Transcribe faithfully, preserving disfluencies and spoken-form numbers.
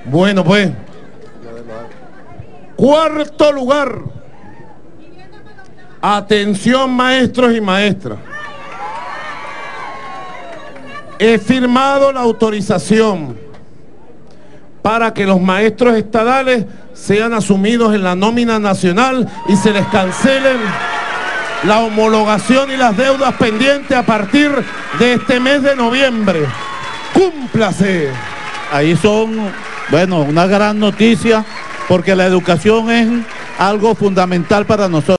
Bueno, pues. Cuarto lugar. Atención, maestros y maestras. He firmado la autorización para que los maestros estadales sean asumidos en la nómina nacional y se les cancelen la homologación y las deudas pendientes a partir de este mes de noviembre. ¡Cúmplase! Ahí son, bueno, una gran noticia, porque la educación es algo fundamental para nosotros.